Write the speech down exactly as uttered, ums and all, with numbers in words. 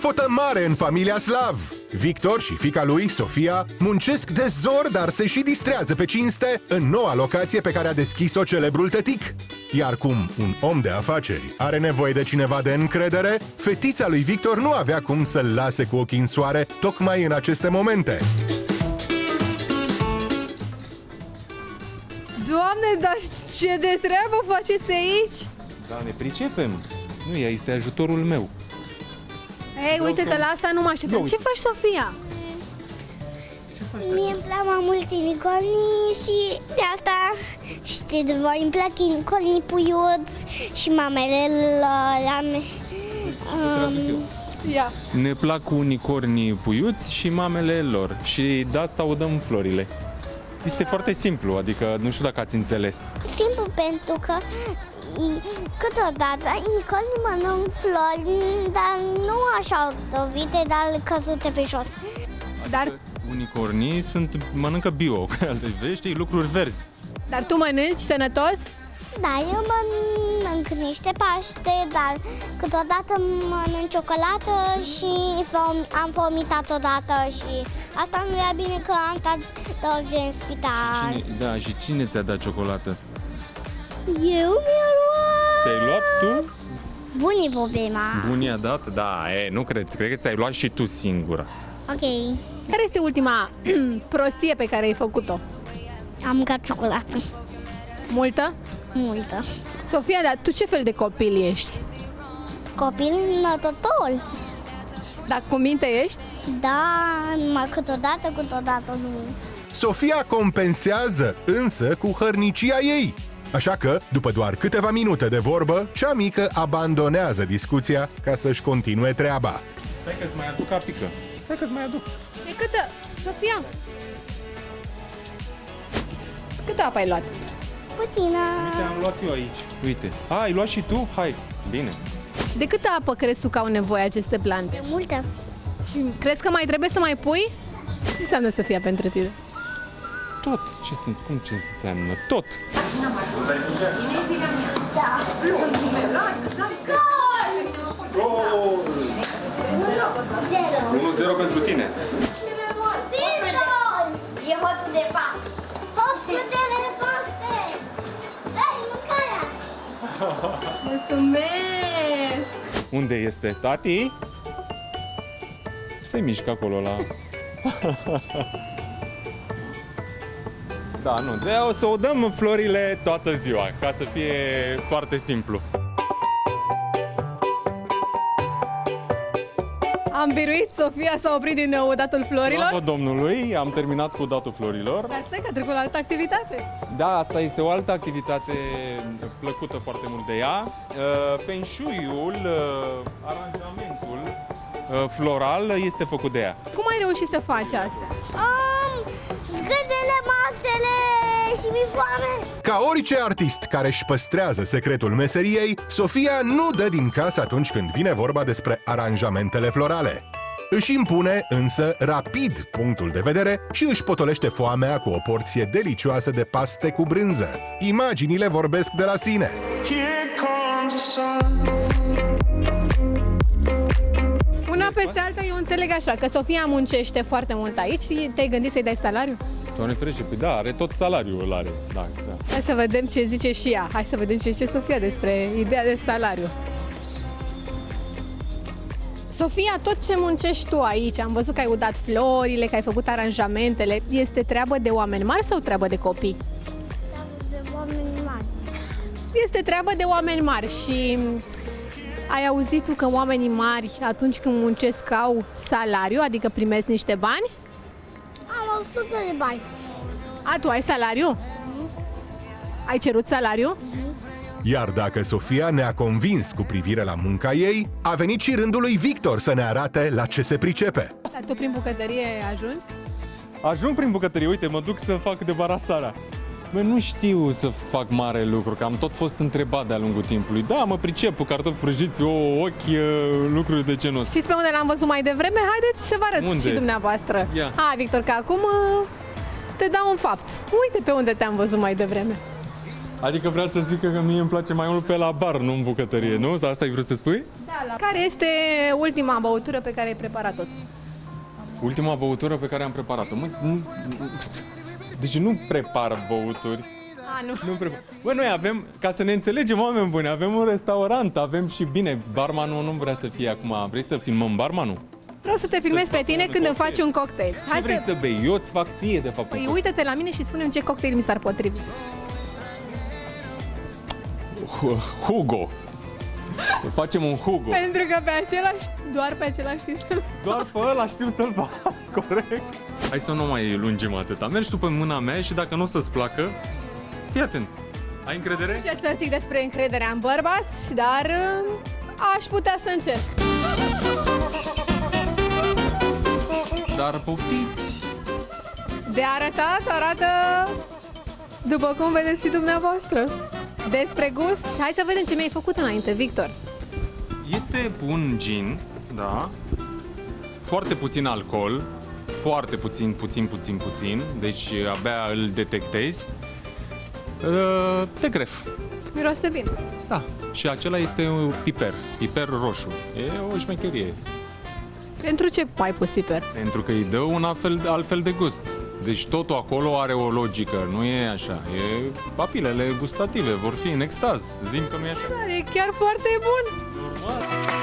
clopotă mare în familia Slav. Victor și fiica lui, Sofia, muncesc de zor, dar se și distrează pe cinste în noua locație pe care a deschis-o celebrul tătic. Iar cum un om de afaceri are nevoie de cineva de încredere, fetița lui Victor nu avea cum să-l lase cu ochii în soare tocmai în aceste momente. Doamne, dar ce de treabă faceți aici? Da, ne pricepem. Nu, ea este ajutorul meu. Ei, uite că la asta nu mă așteptam. Ce faci, Sofia? Mie îmi plac mai mult unicornii și de asta, știi, de voi îmi plac unicornii puiuți și mamele lor. Um, Ia. Ne plac unicornii puiuți și mamele lor și de asta o dăm florile. Este foarte simplu, adică nu știu dacă ați înțeles. Simplu pentru că câteodată unicornii mănânc flori, dar nu așa dovite, dar căzute pe jos. Dar, Unicornii sunt, mănâncă bio, vezi, știi, lucruri verzi. dar tu mănânci sănătos? Da, eu mănânc niște paște, dar câteodată mănânc ciocolată și am vomitat odată și asta nu e bine că am stat două zile în spital. Cine, da, și cine ți-a dat ciocolată? Eu mi-a luat... Ți-ai luat tu? Bunii problema. Bunii a dat? Da, e, nu cred, cred că ți-ai luat și tu singura. Ok. Care este ultima prostie pe care ai făcut-o? Am mâncat ciocolată. Multă? Multă. Sofia, dar tu ce fel de copil ești? Copil nototol. Dar cu minte ești? Da, numai câteodată, câteodată nu. Sofia compensează însă cu hărnicia ei. Așa că, după doar câteva minute de vorbă, cea mică abandonează discuția ca să-și continue treaba. Stai că-ți mai aduc apică. Stai că-ți mai aduc. E câtă? Sofia? Câtă apă ai luat? Puțină. Uite, am luat eu aici. Uite. A, ai luat și tu? Hai. Bine. De câtă apă crezi tu că au nevoie aceste plante? Multă. Și crezi că mai trebuie să mai pui? Ce înseamnă să fie pentru tine? Tot. Ce sunt? Cum ce înseamnă? Tot. unu zero pentru tine. E hoțul de paste. Hoțul de paste. Dai mâncarea. Mulțumesc! Unde este tati? Se mișcă acolo la... Da, nu, de o să o dăm florile toată ziua, ca să fie foarte simplu. Am biruit, Sofia s-a oprit din nou datul florilor. Slavă Domnului, am terminat cu datul florilor. Dar stai că a trecut la altă activitate. Da, asta este o altă activitate plăcută foarte mult de ea. Uh, Feng Shui-ul, uh, aranjamentul uh, floral este făcut de ea. Cum ai reușit să faci asta? Um, zgârdele, masele și mi foame. Ca orice artist care își păstrează secretul meseriei, Sofia nu dă din casă atunci când vine vorba despre aranjamentele florale. Își impune însă rapid punctul de vedere și își potolește foamea cu o porție delicioasă de paste cu brânză. Imaginile vorbesc de la sine. Una peste alta, eu înțeleg așa, că Sofia muncește foarte mult aici și te-ai gândit să-i dai salariu? Doamne ferește, păi da, are tot salariul îl are. Da, da. Hai să vedem ce zice și ea. Hai să vedem ce zice Sofia despre ideea de salariu. Sofia, tot ce muncești tu aici, am văzut că ai udat florile, că ai făcut aranjamentele, este treabă de oameni mari sau treabă de copii? De oameni mari. Este treabă de oameni mari și ai auzit tu că oamenii mari, atunci când muncesc, au salariu, adică primesc niște bani? Am o sută de bani. A, tu ai salariu? Ai cerut salariu? Iar dacă Sofia ne-a convins cu privire la munca ei, a venit și rândul lui Victor să ne arate la ce se pricepe. Dar tu prin bucătărie ajungi? Ajung prin bucătărie, uite, mă duc să fac debarasarea. Bă, nu știu să fac mare lucru, că am tot fost întrebat de-a lungul timpului. Da, mă pricep cu cartofi prăjiți, o, ochi, lucruri de genul ăsta. Știți pe unde l-am văzut mai devreme? Haideți să vă arăt Unde? și dumneavoastră. Ia. Hai, Victor, că acum te dau un fapt. Uite pe unde te-am văzut mai devreme. Adică vrea să zică că mie îmi place mai mult pe la bar, nu în bucătărie, nu? Asta ai vrut să spui? Da, Care este ultima băutură pe care ai preparat-o? Ultima băutură pe care am preparat-o. Mă, nu, deci nu prepar băuturi. A, nu. Nu prepar. Bă, noi avem, ca să ne înțelegem, oameni buni, avem un restaurant, avem și bine, barmanul nu vrea să fie acum. Vrei să filmăm barmanul? Vreau să te filmez pe tine când îmi faci un cocktail. Ce vrei să bei? Eu îți fac ție, de fapt. Păi uite-te la mine și spune-mi ce cocktail mi s-ar potrivi. Hugo. Facem un Hugo. Pentru că pe același, doar pe același știi să... Doar pe ăla știu să-l fac, corect. Hai să nu mai lungim atâta. Mergi tu pe mâna mea și dacă nu o să-ți placă, fii atent. Ai încredere? Ce să zic despre încrederea în bărbați, dar uh, aș putea să încerc. Dar poftiți. De arătat, arată după cum vedeți și dumneavoastră. Despre gust, hai să vedem ce mi-ai făcut înainte, Victor. Este un gin, da, foarte puțin alcool, foarte puțin, puțin, puțin, puțin, deci abia îl detectezi, de gref. Miroase bine. Da, și acela este piper, piper roșu, e o șmecherie. Pentru ce ai pus piper? Pentru că îi dă un altfel, altfel de gust. Deci totul acolo are o logică, nu e așa. E papilele gustative vor fi în extaz. Zim că nu e așa. Dar e chiar foarte bun. Normal.